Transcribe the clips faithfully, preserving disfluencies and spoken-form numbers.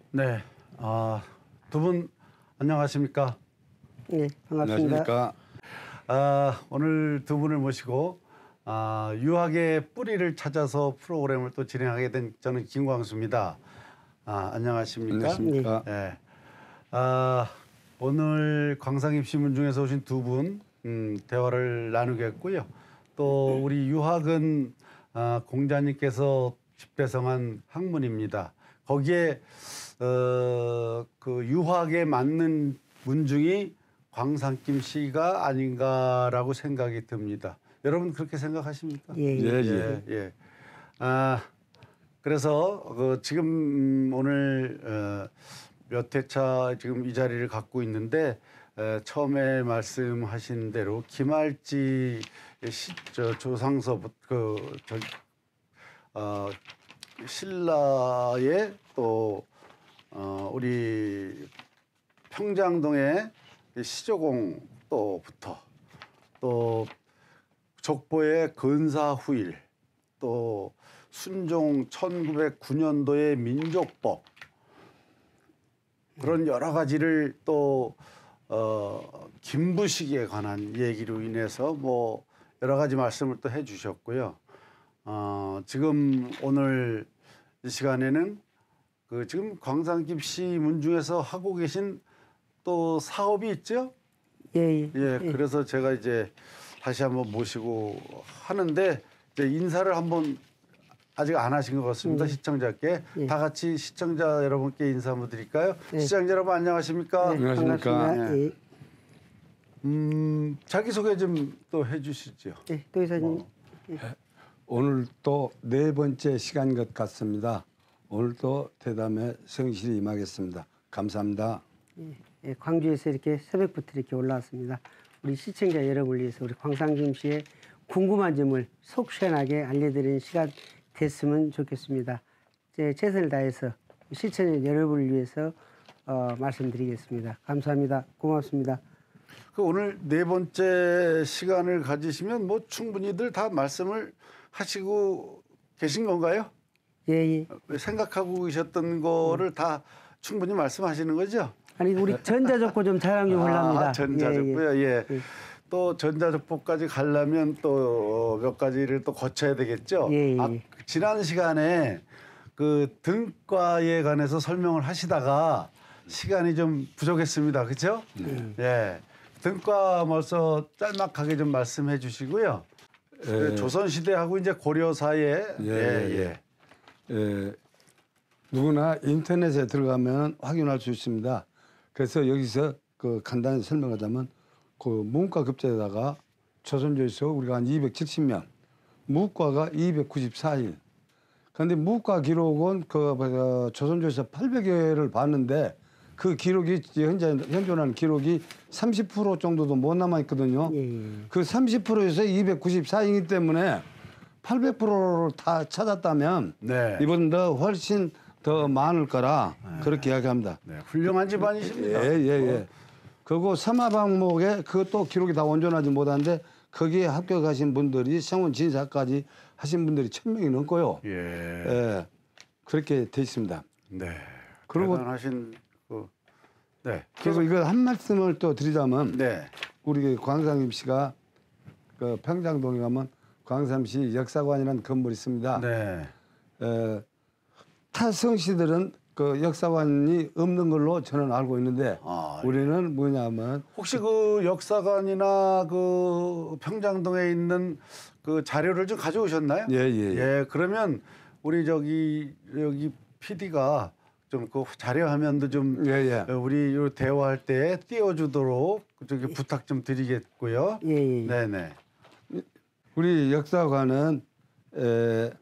네, 아, 두 분 안녕하십니까? 네, 반갑습니다. 안녕하십니까? 아, 오늘 두 분을 모시고 아, 유학의 뿌리를 찾아서 프로그램을 또 진행하게 된 저는 김광수입니다. 아, 안녕하십니까? 안녕하십니까? 네. 아, 오늘 광상입시문 중에서 오신 두 분 음, 대화를 나누겠고요. 또 우리 유학은 아, 공자님께서 집대성한 학문입니다. 거기에 어, 그 유학에 맞는 문중이 광산김 시가 아닌가라고 생각이 듭니다. 여러분 그렇게 생각하십니까? 예, 예. 예, 예, 예. 아, 그래서 그 지금 오늘 어, 몇 회차 지금 이 자리를 갖고 있는데 에, 처음에 말씀하신 대로 김할지 시, 저, 조상서부터 그, 저, 어, 신라의 또 어, 우리 평장동의 시조공 또부터 또 족보의 근사후일 또 순종 천구백구 년도의 민족법 그런 여러 가지를 또 어, 김부식에 관한 얘기로 인해서 뭐 여러 가지 말씀을 또 해주셨고요. 어, 지금 오늘 이 시간에는 그 지금 광산김 시 문중에서 하고 계신 또 사업이 있죠? 예, 예. 예, 그래서 제가 이제 다시 한번 모시고 하는데 이제 인사를 한번 아직 안 하신 것 같습니다. 음. 시청자께 예. 다 같이 시청자 여러분께 인사 한번 드릴까요? 예. 시청자 여러분 안녕하십니까? 네, 안녕하십니까? 반갑습니다. 예. 음, 자기 소개 좀 또 해주시죠. 네, 도 이사님. 오늘 또 네 번째 시간 것 같습니다. 오늘 또 대담에 성실히 임하겠습니다. 감사합니다. 예, 예, 광주에서 이렇게 새벽부터 이렇게 올라왔습니다. 우리 시청자 여러분을 위해서 우리 광산김 씨의 궁금한 점을 속 시원하게 알려드리는 시간 됐으면 좋겠습니다. 제 최선을 다해서 시청자 여러분을 위해서 어, 말씀드리겠습니다. 감사합니다. 고맙습니다. 그 오늘 네 번째 시간을 가지시면 뭐 충분히들 다 말씀을 하시고 계신 건가요? 예, 예. 생각하고 계셨던 거를 다 충분히 말씀하시는 거죠? 아니 우리 전자족보 좀 자랑 좀 하랍니다. 아, 전자족보요. 예, 예. 예. 또 전자족보까지 가려면 또 몇 가지를 또 거쳐야 되겠죠. 예, 예. 아, 지난 시간에 그 등과에 관해서 설명을 하시다가 시간이 좀 부족했습니다. 그렇죠? 네. 예. 등과 벌써 짤막하게 좀 말씀해 주시고요. 그 조선 시대하고 이제 고려 사이에 예, 예, 예. 예, 누구나 인터넷에 들어가면 확인할 수 있습니다. 그래서 여기서 그 간단히 설명하자면 그 문과 급제에다가 조선조에서 우리가 한 이백칠십 명, 무과가 이백구십사 일. 그런데 무과 기록은 그 어, 조선조에서 팔백 여를 봤는데 그 기록이 현재 현존하는 기록이 삼십 퍼센트 정도도 못 남아 있거든요. 예, 예. 그 삼십 퍼센트에서 이백구십사 이기 때문에 팔백 퍼센트를 다 찾았다면 네. 이번보다 훨씬 더 많을 거라 그렇게 이야기합니다. 네, 훌륭한 집안이십니다. 예, 예, 예. 그리고 삼화방목에 그것도 기록이 다 온전하지 못한데 거기에 합격하신 분들이 성원 진사까지 하신 분들이 천 명이 넘고요. 예. 예, 그렇게 돼 있습니다. 네. 그리고- 대단하신 그 네. 그리고 이거 한 말씀을 또 드리자면 네. 우리 광상임 씨가 그 평장동에 가면 광산시 역사관이라는 건물이 있습니다. 네. 에, 타 성씨들은 그 역사관이 없는 걸로 저는 알고 있는데 아, 우리는 뭐냐면 혹시 그 역사관이나 그 평장동에 있는 그 자료를 좀 가져오셨나요? 예, 예, 예. 예, 그러면 우리 저기 여기 피디가 좀 그 자료 화면도 좀 예, 예. 우리 요 대화할 때 띄워주도록 저기 부탁 좀 드리겠고요. 예, 예. 네, 네. 우리 역사관은 에,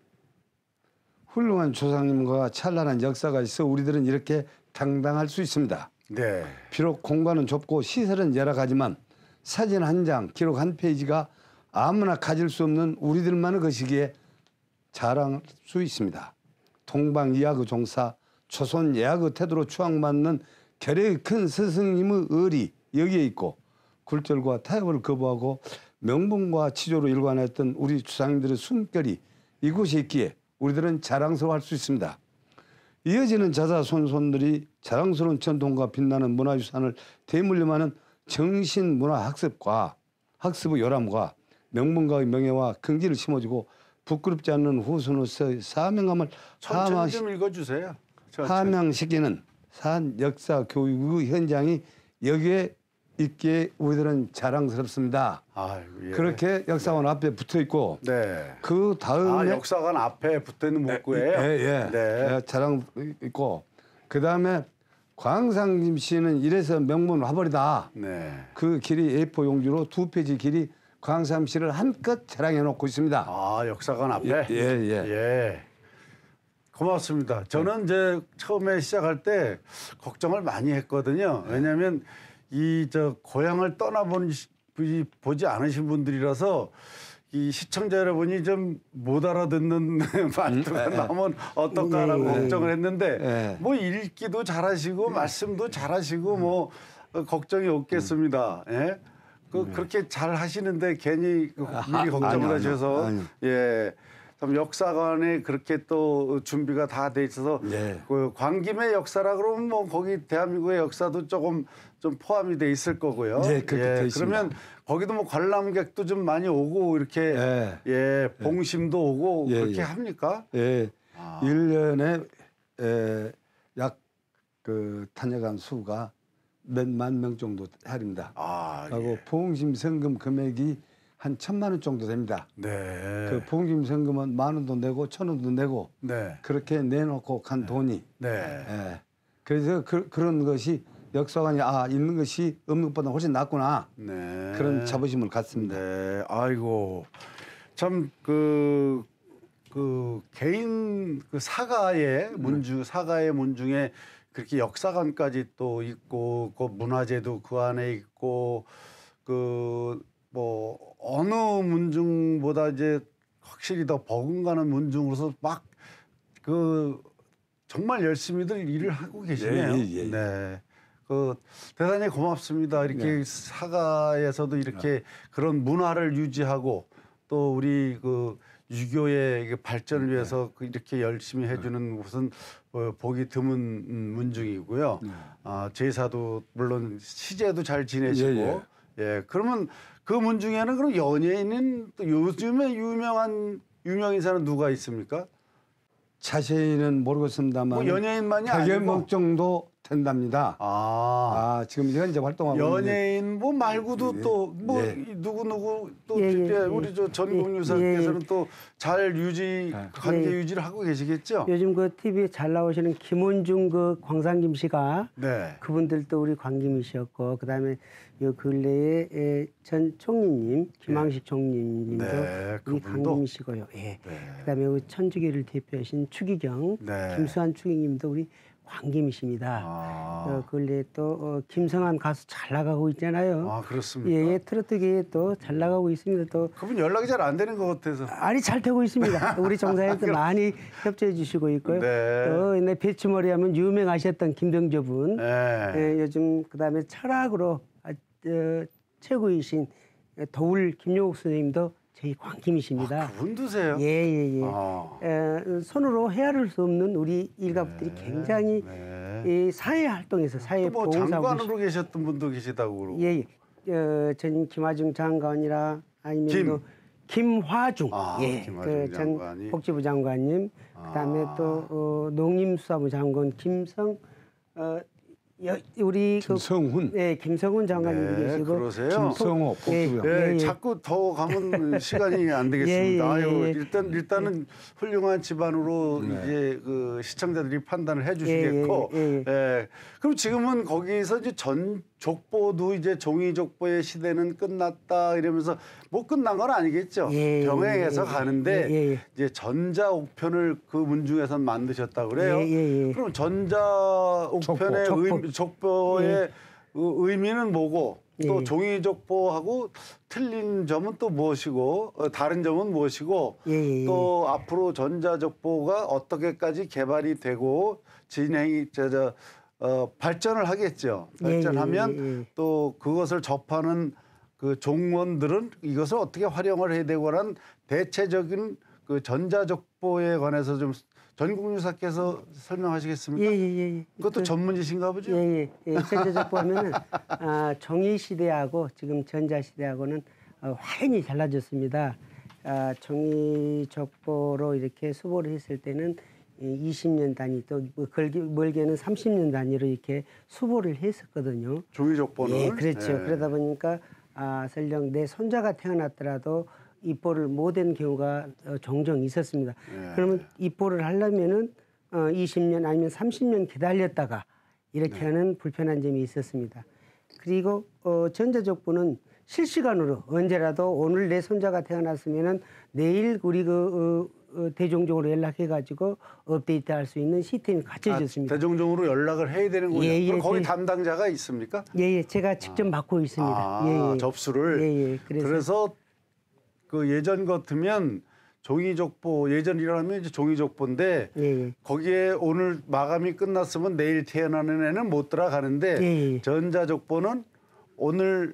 훌륭한 조상님과 찬란한 역사가 있어 우리들은 이렇게 당당할 수 있습니다. 네. 비록 공간은 좁고 시설은 여러 가지만 사진 한 장, 기록 한 페이지가 아무나 가질 수 없는 우리들만의 것이기에 자랑할 수 있습니다. 동방이야그 종사, 조선 예하그 태도로 추앙받는 결의 큰 스승님의 의리 여기에 있고 굴절과 타협을 거부하고 명분과 치조로 일관했던 우리 조상님들의 숨결이 이곳에 있기에 우리들은 자랑스러워할 수 있습니다. 이어지는 자자손손들이 자랑스러운 전통과 빛나는 문화유산을 되물림하는 정신문화학습과 학습의 요람과 명문가의 명예와 긍지를 심어주고 부끄럽지 않는 후손으로서의 사명감을 천천히 좀 읽어주세요. 천천히. 함양시키는 산 역사 교육의 현장이 여기에 있기에 우리들은 자랑스럽습니다. 아이고, 예. 그렇게 역사관 네. 앞에 붙어 있고 네. 그 다음에 아, 역사관 앞에 붙어 있는 문구예요. 예, 예. 네. 예, 자랑 있고 그 다음에 광상김 씨는 이래서 명문 화벌이다. 네. 그 길이 에이포 용지로 두 페이지 길이 광상 씨를 한껏 자랑해 놓고 있습니다. 아, 역사관 앞에. 예, 예, 예. 예. 고맙습니다. 저는 이제 처음에 시작할 때 걱정을 많이 했거든요. 왜냐하면 이 저 고향을 떠나본 시- 이- 보지 않으신 분들이라서 이 시청자 여러분이 좀 못 알아듣는 말투가 음, 예, 예. 나오면 어떨까라고 예, 예. 걱정을 했는데 예. 뭐 읽기도 잘하시고 말씀도 잘하시고 뭐 어, 걱정이 없겠습니다. 예. 그 그렇게 잘 하시는데 괜히 그 아, 미리 걱정을 아니요, 아니요. 하셔서 아니요. 예. 참 역사관에 그렇게 또 준비가 다 돼 있어서 예. 그 광김의 역사라 그러면 뭐 거기 대한민국의 역사도 조금 좀 포함이 돼 있을 거고요. 예, 그렇게 돼 있습니다. 그러면 거기도 뭐 관람객도 좀 많이 오고 이렇게 예. 예, 봉심도 오고 예, 그렇게 예. 합니까? 예, 아. 일 년에 에, 약 그 탄핵한 수가 몇만 명 정도 합니다. 아, 하고 예. 봉심 성금 금액이 한 천만 원 정도 됩니다. 네. 그 봉심 성금은 만 원도 내고 천 원도 내고 네. 그렇게 내놓고 간 돈이. 네. 예. 그래서 그, 그런 것이 역사관이 아 있는 것이 없는 것보다 훨씬 낫구나 네. 그런 자부심을 갖습니다. 네. 아이고. 참 그 그 개인 그 사가의 문중 사가의 문중에 그렇게 역사관까지 또 있고 그 문화재도 그 안에 있고 그 뭐 어느 문중보다 이제 확실히 더 버금가는 문중으로서 막 그 정말 열심히들 일을 하고 계시네요. 예, 예, 예. 네. 그 대단히 고맙습니다. 이렇게 네. 사가에서도 이렇게 그런 문화를 유지하고 또 우리 그 유교의 발전을 위해서 그 이렇게 열심히 해주는 곳은 어, 보기 드문 음, 문중이고요. 네. 아, 제사도 물론 시제도 잘 지내시고. 예, 예, 그러면 그 문중에는 그럼 연예인은 또 요즘에 유명한 유명 인사는 누가 있습니까? 자세히는 모르겠습니다만 뭐 연예인만이 백여 아니고. 명 정도 된답니다. 아, 아, 지금 현재 활동하고 연예인 뭐 말고도 예, 또 뭐 예. 누구 누구 또 예, 예, 예, 예. 우리 저 전국 예, 유사께서는 예. 또 잘 유지 예. 관계 예. 유지를 하고 계시겠죠? 요즘 그 티비에 잘 나오시는 김원중 그 광상김 씨가 네. 그분들도 우리 광김이셨고 그다음에 요 근래에 에, 전 총리님 김항식 총리님도 네, 우리 그분도? 광김이시고요. 예. 네. 그다음에 우리 천주교를 대표하신 추기경 네. 김수환 추기님도 우리 광김이십니다. 아, 어, 근래 또 어, 김성한 가수 잘 나가고 있잖아요. 아 그렇습니까? 예, 예, 트로트계에 또 잘 나가고 있습니다. 또 그분 연락이 잘 안 되는 것 같아서. 아니 잘 되고 있습니다. 우리 정사에도 많이 협조해 주시고 있고요. 네. 또 옛날 배추머리 하면 유명하셨던 김병조 분, 네. 예, 요즘 그다음에 철학으로 아, 어, 최고이신 도울 김용옥 선생님도 저희 광김이십니다. 아, 그분 두세요? 예, 예, 예. 아. 에, 손으로 헤아릴 수 없는 우리 일가분들이 굉장히 네. 이 사회 활동에서 사회 또 뭐 봉사하고 장관으로 계셨던 분도 계시다고 그러고. 예, 예. 어, 전 김하중 장관이라 아니면 김. 또 김화중, 아, 예, 김화중 그 장관이. 전 복지부 장관님, 그다음에 아. 또 어, 농림수사부 장관 김성, 어, 여, 우리 김성훈. 그, 예, 김성훈 장관님도 네, 계시고, 그러세요. 김성호 복지부장. 예, 예, 예. 자꾸 더 가면 시간이 안 되겠습니다. 예, 예, 아유, 예. 일단 일단은 훌륭한 집안으로 네. 이제 그 시청자들이 판단을 해주시겠고, 예, 예, 예, 예. 그럼 지금은 거기서 이제 전 족보도 이제 종이 족보의 시대는 끝났다 이러면서 뭐 끝난 건 아니겠죠. 예, 병행해서 예, 가는데 예, 예, 예. 이제 전자 옥편을 그 문중에서 만드셨다 그래요. 예, 예, 예. 그럼 전자 옥편의 족보. 의, 족보의 의- 의미는 뭐고 또 예. 종이 족보하고 틀린 점은 또 무엇이고 어, 다른 점은 무엇이고 예, 예, 또 앞으로 전자 족보가 어떻게까지 개발이 되고 진행이 저, 저, 어, 발전을 하겠죠. 예, 발전하면 예, 예, 예. 또 그것을 접하는 그 종원들은 이것을 어떻게 활용을 해야 되고 하는 대체적인 그 전자족보에 관해서 좀 전국유사께서 설명하시겠습니까? 예예예. 예, 예. 그것도 그, 전문이신가 보죠? 예예. 예. 예. 전자족보 하면은 아, 종이 시대하고 지금 전자 시대하고는 어, 확연히 달라졌습니다. 아, 종이 족보로 이렇게 수보를 했을 때는 이십 년 단위 또 멀게는 삼십 년 단위로 이렇게 수보를 했었거든요. 종이 족보는. 예, 그렇죠. 예. 그러다 보니까 아, 설령 내 손자가 태어났더라도 입보를 못한 경우가 어, 종종 있었습니다. 예. 그러면 입보를 하려면은 어, 이십 년 아니면 삼십 년 기다렸다가 이렇게 네. 하는 불편한 점이 있었습니다. 그리고 어, 전자족보는 실시간으로 언제라도 오늘 내 손자가 태어났으면은 내일 우리 그 어, 어, 대종적으로 연락해가지고 업데이트할 수 있는 시스템이 갖춰졌습니다. 아, 대종적으로 연락을 해야 되는군요. 예, 예, 그럼 거기 예. 담당자가 있습니까? 예예, 제가 직접 맡고 있습니다. 아, 예, 예. 접수를. 예, 예. 그래서, 그래서 그 예전 같으면 종이족보 예전이라면 이제 종이족보인데 예, 예. 거기에 오늘 마감이 끝났으면 내일 태어나는 애는 못 들어가는데 예, 예. 전자족보는 오늘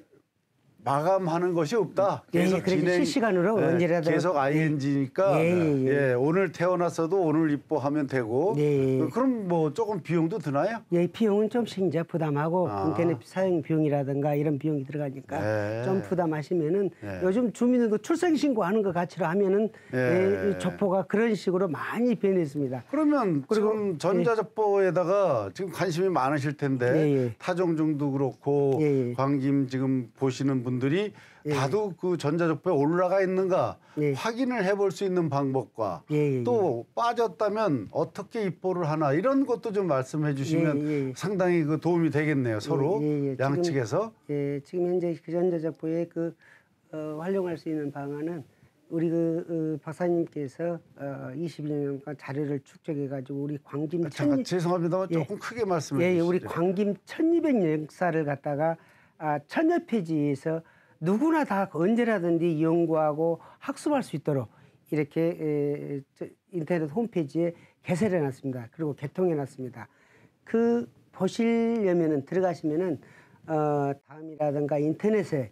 마감하는 것이 없다. 예, 계속 예, 그래서 진행 실시간으로 예, 언제라도 계속 아이엔지니까 예, 예, 예. 예, 오늘 태어났어도 오늘 입보하면 되고 예, 예. 그럼 뭐 조금 비용도 드나요? 예, 비용은 좀씩 이제 부담하고 아. 인터넷 사용 비용이라든가 이런 비용이 들어가니까 네. 좀 부담하시면은 네. 요즘 주민들도 출생신고하는 것 같이로 하면은 예. 예, 이 족보가 그런 식으로 많이 변했습니다. 그러면 그리고- 지금 전자족보에다가 지금 관심이 많으실 텐데 예, 예. 타종중도 그렇고 예, 예. 광김 지금 보시는 분들이 예. 다도 그 전자족보에 올라가 있는가 예. 확인을 해볼 수 있는 방법과 예, 예, 또 빠졌다면 어떻게 입보를 하나 이런 것도 좀 말씀해 주시면 예, 예, 예. 상당히 그 도움이 되겠네요. 서로 예, 예, 예. 양측에서. 지금, 예, 지금 현재 그 전자족보에 그 어, 활용할 수 있는 방안은 우리 그 어, 박사님께서 어, 이십일 년간 자료를 축적해가지고 우리 광김 아, 잠깐 천리- 죄송합니다만 예. 조금 크게 말씀해 예, 예, 주시죠. 우리 광김 천이백 년 역사를 갖다가 아, 천여 페이지에서 누구나 다 언제라든지 연구하고 학습할 수 있도록 이렇게 에, 저, 인터넷 홈페이지에 개설해 놨습니다. 그리고 개통해 놨습니다. 그 보시려면은 들어가시면은 어, 다음이라든가 인터넷에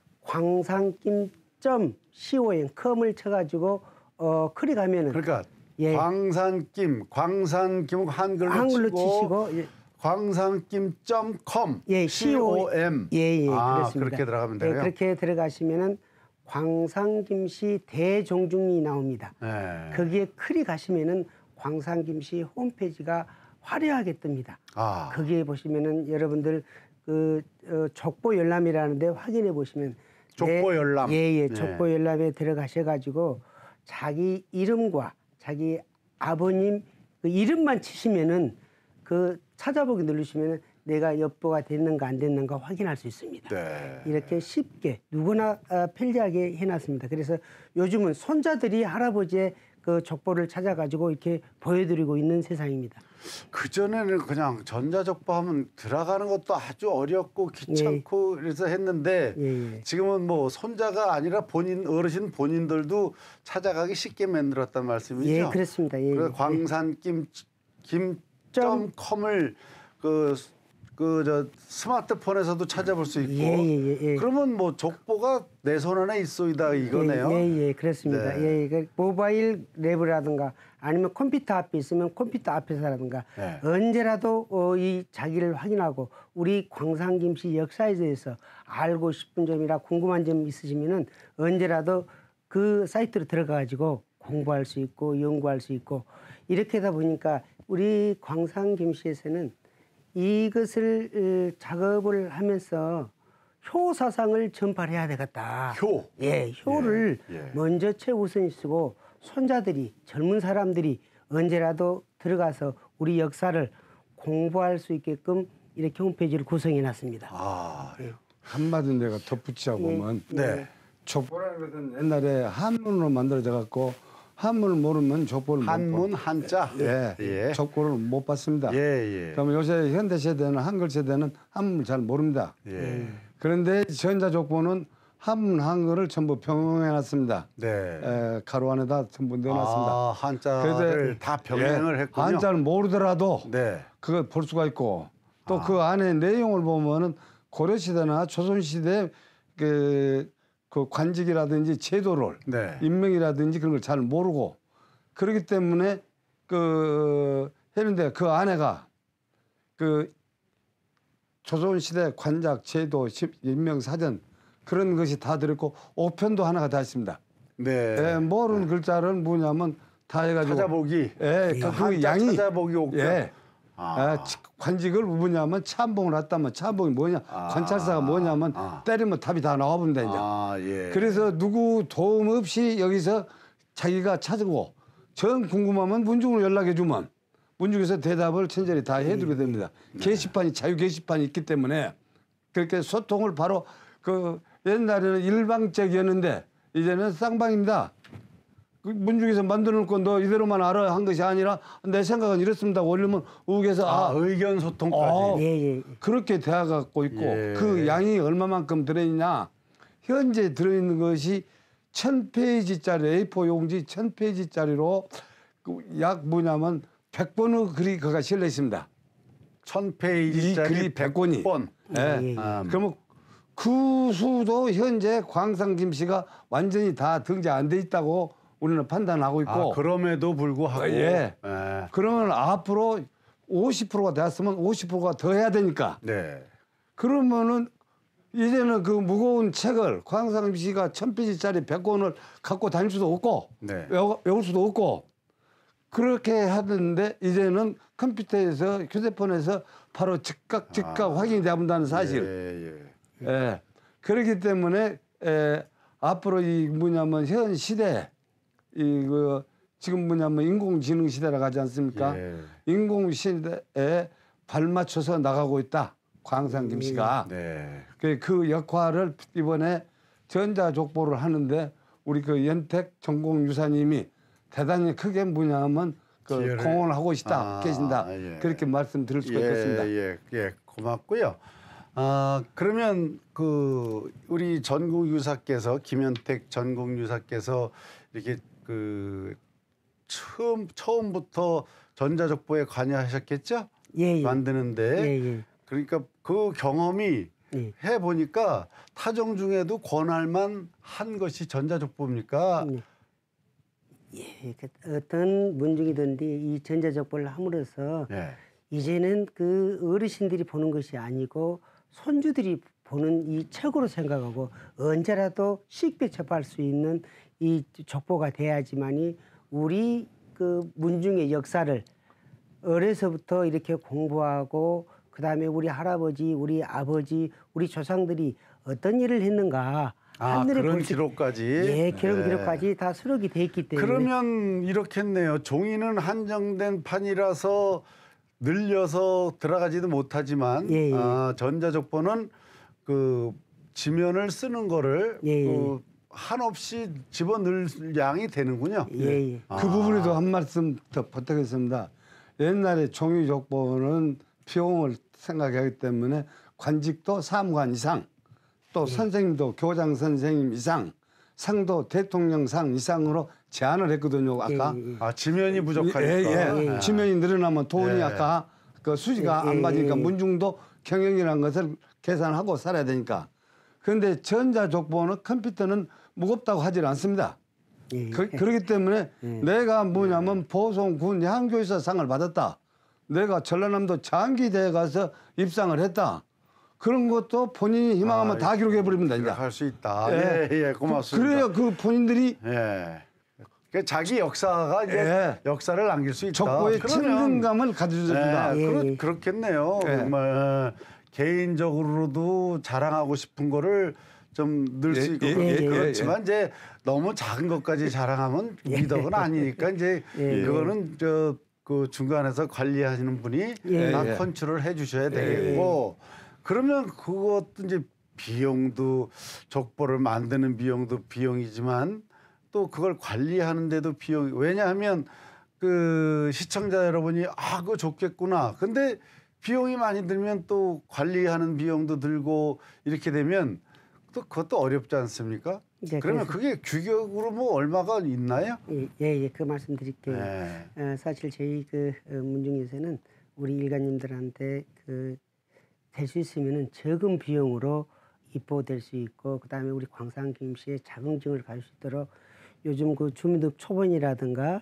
광산김 점 씨오엠 컴을 쳐가지고 어, 클릭하면은 그러니까 예. 광산김, 광산김 한글로, 한글로 치고 치시고 예. 광산김 점 컴 예, 씨오엠. 예, 예, 아, 그렇습니다. 그렇게 들어가면 예, 돼요. 그렇게 들어가시면은 광산김씨 대종중이 나옵니다. 네. 거기에 클릭하시면은 광산김씨 홈페이지가 화려하게 뜹니다. 아, 거기에 보시면은 여러분들 그 어, 족보 열람이라는데 확인해 보시면 족보 열람. 예예 네. 족보 열람에 들어가셔가지고 자기 이름과 자기 아버님 그 이름만 치시면은 그 찾아보기 누르시면은 내가 엽보가 됐는가 안 됐는가 확인할 수 있습니다. 네. 이렇게 쉽게 누구나 아, 편리하게 해놨습니다. 그래서 요즘은 손자들이 할아버지의 그 족보를 찾아가지고 이렇게 보여드리고 있는 세상입니다. 그 전에는 그냥 전자족보 하면 들어가는 것도 아주 어렵고 귀찮고 그래서 했는데 예, 예. 지금은 뭐 손자가 아니라 본인 어르신 본인들도 찾아가기 쉽게 만들었단 말씀이죠. 예, 그렇습니다. 예, 그래서 예. 광산김 김점 컴을 그 그 저 스마트폰에서도 찾아볼 수 있고. 예, 예, 예, 예. 그러면 뭐 족보가 내 손 안에 있어이다 이거네요. 예, 예, 예, 그렇습니다. 네. 예, 예, 그 모바일 랩이라든가 아니면 컴퓨터 앞에 있으면 컴퓨터 앞에서라든가 네. 언제라도 어, 이 자기를 확인하고 우리 광산김씨 역사에 대해서 알고 싶은 점이라 궁금한 점 있으시면은 언제라도 그 사이트로 들어가가지고 공부할 수 있고 연구할 수 있고 이렇게 하다 보니까 우리 광산김씨에서는 이것을 어, 작업을 하면서 효 사상을 전파해야 되겠다. 효. 예, 효를 예, 예. 먼저 최우선이 쓰고 손자들이 젊은 사람들이 언제라도 들어가서 우리 역사를 공부할 수 있게끔 이렇게 홈페이지를 구성해 놨습니다. 아, 한마디 내가 덧붙여 보면 네. 족보라는 것은 옛날에 한문으로 만들어져 갖고 한문을 모르면 족보를 한문 못 한자. 봐. 예, 예. 족보를 못 봤습니다. 예, 예. 그러면 요새 현대 세대는 한글 세대는 한문을 잘 모릅니다. 예. 그런데 전자족보는 한문 한글을 전부 병행해놨습니다. 네. 에, 가로 안에다 전부 넣어놨습니다. 아, 한자를 그래서, 다 병행을 예, 했군요. 한자를 모르더라도 네. 그걸 볼 수가 있고 또 아. 그 안에 내용을 보면은 고려 시대나 조선 시대 그, 그 관직이라든지 제도를 네. 인명이라든지 그런 걸 잘 모르고 그렇기 때문에 그 그 했는데 그 안에가 그 조선시대 관작 제도 인명사전 그런 것이 다 들었고 오편도 하나가 다 있습니다. 네. 예, 모르는 글자를 뭐냐면 다 해가지고 찾아보기. 예, 그, 그 한자 양이 찾아보기 옥편. 예. 아. 아, 치- 관직을 뭐냐면 참봉을 했다면 참봉이 뭐냐 아. 관찰사가 뭐냐면 아. 때리면 답이 다 나와본다 이제. 아, 예. 그래서 누구 도움 없이 여기서 자기가 찾고 전 궁금하면 문중으로 연락해 주면 문중에서 대답을 친절히 다 해드리게 됩니다. 게시판이 자유 게시판이 있기 때문에 그렇게 소통을 바로 그 옛날에는 일방적이었는데 이제는 쌍방입니다. 그 문중에서 만들어 놓고 너 이대로만 알아 한 것이 아니라 내 생각은 이렇습니다. 올리면 우에서 아, 아, 의견 소통까지. 어, 예, 예. 그렇게 되어갖고 있고 예. 그 양이 얼마만큼 들어있냐 현재 들어있는 것이 천 페이지짜리 에이포 용지 천 페이지짜리로 그 약 뭐냐면 백 번의 글이 그가 실려 있습니다. 천 이 페이지짜리 글이 백 권이. 번. 예. 예, 예. 아, 그러면 그 수도 현재 광상 김씨가 완전히 다 등재 안 돼 있다고 우리는 판단하고 있고 아, 그럼에도 불구하고. 예. 예. 그러면 앞으로 오십 퍼센트가 됐으면 오십 퍼센트가 더 해야 되니까 네. 그러면은 이제는 그 무거운 책을 광상 씨가 천 페이지짜리 백 권을 갖고 다닐 수도 없고 네. 외워, 외울 수도 없고 그렇게 하던데 이제는 컴퓨터에서 휴대폰에서 바로 즉각 즉각 아. 확인이 된다는 사실. 예, 예. 예. 그렇기 때문에 에, 앞으로 이 뭐냐면 현 시대 이그 지금 뭐냐면 인공지능 시대라고 하지 않습니까? 예. 인공 시대에 발맞춰서 나가고 있다. 광상 김씨가. 네. 그, 그 역할을 이번에 전자족보를 하는데 우리 그 연택 전공유사님이 대단히 크게 뭐냐면 그 기여를- 공헌을 하고 있다 아, 계신다. 예. 그렇게 말씀드릴 수가 예, 있겠습니다. 예, 예, 고맙고요. 아, 그러면 그 우리 전국유사께서 김현택 전국유사께서 이렇게 그 처음 처음부터 전자족보에 관여하셨겠죠? 예, 예. 만드는데 예, 예. 그러니까 그 경험이 예. 해 보니까 타종 중에도 권할만 한 것이 전자족보입니까? 네. 예, 그 어떤 문중이든지 이 전자족보를 함으로써 예. 이제는 그 어르신들이 보는 것이 아니고 손주들이 보는 이 책으로 생각하고 언제라도 쉽게 접할 수 있는 이 족보가 돼야지만이 우리 그 문중의 역사를 어려서부터 이렇게 공부하고 그다음에 우리 할아버지, 우리 아버지, 우리 조상들이 어떤 일을 했는가 아, 한눈에 그런 볼 수- 기록까지. 예, 기록 네. 기록까지 다 수록이 돼 있기 때문에 그러면 이렇겠네요. 종이는 한정된 판이라서 늘려서 들어가지도 못하지만 예, 예. 아, 전자족보는 그 지면을 쓰는 거를 예, 예. 그 한없이 집어넣을 양이 되는군요. 예, 예. 아. 그 부분에도 한 말씀 더 부탁했습니다. 옛날에 종이족보는 비용을 생각하기 때문에 관직도 사무관 이상, 또 선생님도 교장 선생님 이상, 상도 대통령상 이상으로 제한을 했거든요. 아까. 예, 예, 예. 아, 지면이 예, 부족하니까. 예. 예. 지면이 늘어나면 돈이 예. 아까 그 수지가 예, 안 맞으니까 예. 문중도 경영이라는 것을 계산하고 살아야 되니까. 그런데 전자족보는 컴퓨터는 무겁다고 하질 않습니다. 예. 그, 그렇기 때문에 내가 뭐냐면 보성군 향교사상을 받았다. 내가 전라남도 장기대에 가서 입상을 했다. 그런 것도 본인이 희망하면 아, 다 기록해 버리면 된다. 할 수 있다. 예. 예, 예, 고맙습니다. 그래야 그 본인들이 예. 그 자기 역사가 이제 예. 역사를 남길 수 있다. 족보에 그러면 책임감을 가져준다. 예, 예, 그렇, 예. 그렇겠네요. 예. 정말 개인적으로도 자랑하고 싶은 거를 좀 넣을 수 예, 있고 예, 그렇- 예, 예. 그렇지만 이제 너무 작은 것까지 자랑하면 미덕은 아니니까 이제 예. 그거는 저 그 중간에서 관리하시는 분이 예. 다 예. 컨트롤 해주셔야 되겠고 그러면 그것도 이제 비용도 족보를 만드는 비용도 비용이지만 또 그걸 관리하는데도 비용. 왜냐하면 그 시청자 여러분이 아 그거 좋겠구나. 근데 비용이 많이 들면 또 관리하는 비용도 들고 이렇게 되면 또 그것도 어렵지 않습니까? 네, 그러면 그게 규격으로 뭐 얼마가 있나요? 예, 예, 예, 그 말씀 드릴게요. 네. 어, 사실 저희 그 어, 문중에서는 우리 일가님들한테 그 될 수 있으면은 적은 비용으로 입보될 수 있고 그다음에 우리 광상 김씨의 자긍증을 가질 수 있도록 요즘 그 주민등 초본이라든가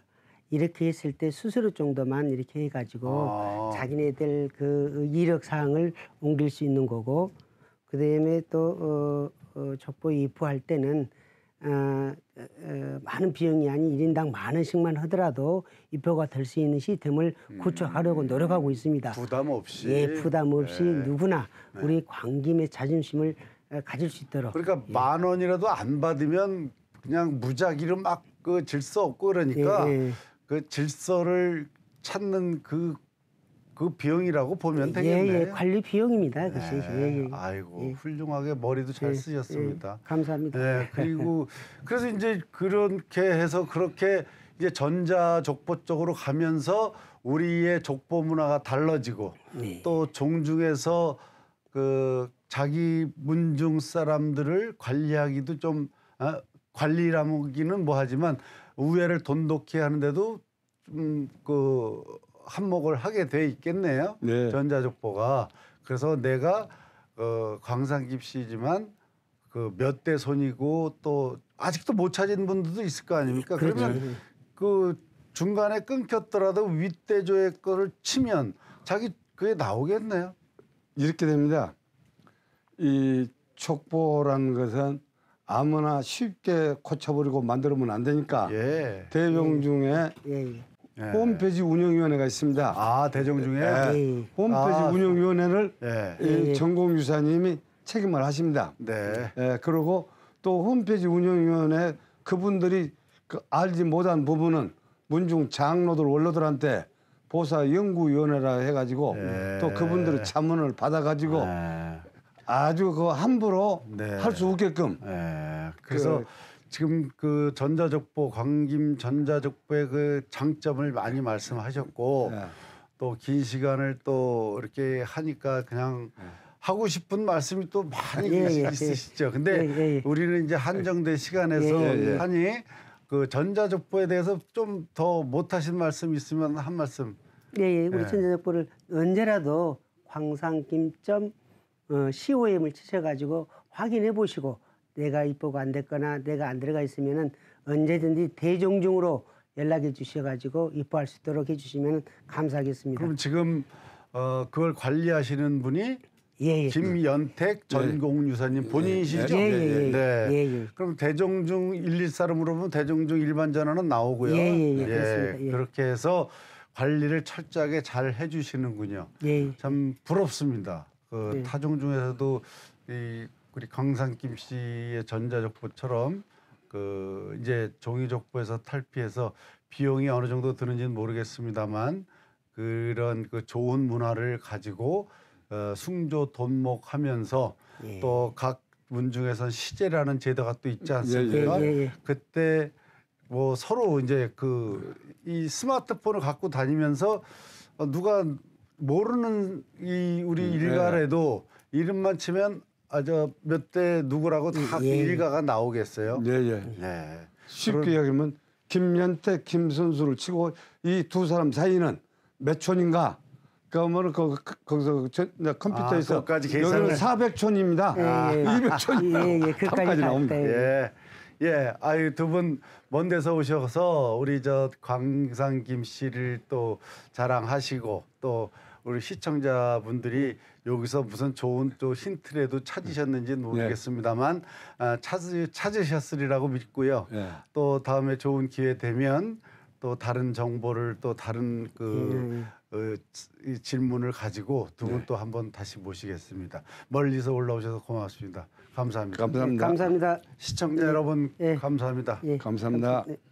이렇게 했을 때 수수료 정도만 이렇게 해가지고 아. 자기네들 그 이력 사항을 옮길 수 있는 거고, 그다음에 또 어, 어, 족보 입부할 때는 어, 어, 많은 비용이 아닌 일 인당 만 원씩만 하더라도 입표가 될 수 있는 시스템을 구축하려고 노력하고 있습니다. 부담 없이. 예, 부담 없이 네. 누구나 우리 광김의 자존심을 어, 가질 수 있도록. 그러니까 만 원이라도 안 받으면 그냥 무작위로 막 그 질서 없고 그러니까 예, 예. 그 질서를 찾는 그, 그 비용이라고 보면 예, 되겠네요. 예, 관리 비용입니다. 그것이. 네. 예, 예. 아이고 예. 훌륭하게 머리도 잘 예, 쓰셨습니다. 예, 감사합니다. 네, 그리고 그래서 이제 그렇게 해서 그렇게 이제 전자족보 쪽으로 가면서 우리의 족보 문화가 달라지고 네. 또 종중에서 그 자기 문중 사람들을 관리하기도 좀 아, 관리라기는 뭐하지만 우애를 돈독히 하는데도 좀 그 한몫을 하게 돼 있겠네요. 네. 전자족보가. 그래서 내가 어, 광산김씨지만 그 몇 대 손이고 또 아직도 못 찾은 분들도 있을 거 아닙니까? 그렇죠. 그러면 그 중간에 끊겼더라도 윗대조의 거를 치면 자기 그게 나오겠네요. 이렇게 됩니다. 이 촉보라는 것은 아무나 쉽게 고쳐버리고 만들면 안 되니까 예. 대종중에 예, 예. 예. 홈페이지 운영위원회가 있습니다. 아 대종중에. 예. 예. 홈페이지 아. 운영위원회를 예. 이 예. 전공유사님이 책임을 하십니다. 네. 예, 그리고 또 홈페이지 운영위원회 그분들이 그 알지 못한 부분은 문중 장로들 원로들한테 보사 연구위원회라 해가지고 예. 또 그분들의 자문을 받아가지고 네. 아주 그 함부로 네. 할 수 없게끔 예. 그래서 그- 지금 그 전자족보 광김 전자족보의 그 장점을 많이 말씀하셨고 예. 또 긴 시간을 또 이렇게 하니까 그냥 하고 싶은 말씀이 또 많이 예, 예, 있으시죠. 근데 예, 예, 예. 우리는 이제 한정된 시간에서 예, 예. 하니 그 전자족보에 대해서 좀 더 못하신 말씀 있으면 한 말씀. 예, 예. 우리 예. 전자족보를 언제라도 광산김.com을 치셔가지고 확인해 보시고 내가 입보가 안 됐거나 내가 안 들어가 있으면은 언제든지 대종중으로 연락해 주셔가지고 입보할 수 있도록 해주시면 감사하겠습니다. 그럼 지금 어 그걸 관리하시는 분이 예, 예. 김연택 전공유사님 본인이시죠? 예, 예, 예. 네. 예, 예. 그럼 대종중 일일사로 물어보면 대종중 일반 전화는 나오고요. 예, 예, 예. 그렇습니다. 예. 그렇게 해서 관리를 철저하게 잘 해주시는군요. 예. 참 부럽습니다. 그 예. 타종 중에서도 이 우리 광산김 씨의 전자족보처럼 그 이제 종이족보에서 탈피해서 비용이 어느 정도 드는지는 모르겠습니다만 그런 그 좋은 문화를 가지고 어, 숭조 돈목하면서 예. 또 각 문중에선 시제라는 제도가 또 있지 않습니까? 예, 예, 예. 그때 뭐 서로 이제 그 이 스마트폰을 갖고 다니면서 어, 누가 모르는 이 우리 음, 일가라도 이름만 치면 아 저 몇 대 누구라고 다 예. 일가가 나오겠어요. 예, 예. 네. 쉽게 얘기하면 김연택, 김선수를 치고 이 두 사람 사이는 몇 촌인가? 그러면 그 그- 거기서 저, 나 컴퓨터에서 아, 그것까지 계산을- 여기는 사백 촌입니다. 예, 예. 이백 촌 예, 예. 그까지 답까지 나옵니다. 다- 예. 예. 아유, 두 분 먼 데서 오셔서 우리 저 광산김 씨를 또 자랑하시고 또 우리 시청자분들이 여기서 무슨 좋은 또 힌트라도 찾으셨는지는 모르겠습니다만 아, 찾으, 찾으셨으리라고 믿고요. 예. 또 다음에 좋은 기회 되면 또 다른 정보를 또 다른 그 어, 이 질문을 가지고 두 분 또 한번 다시 모시겠습니다. 멀리서 올라오셔서 고맙습니다. 감사합니다. 감사합니다. 감사합니다. 시청자 여러분 예. 감사합니다. 예. 감사합니다. 네.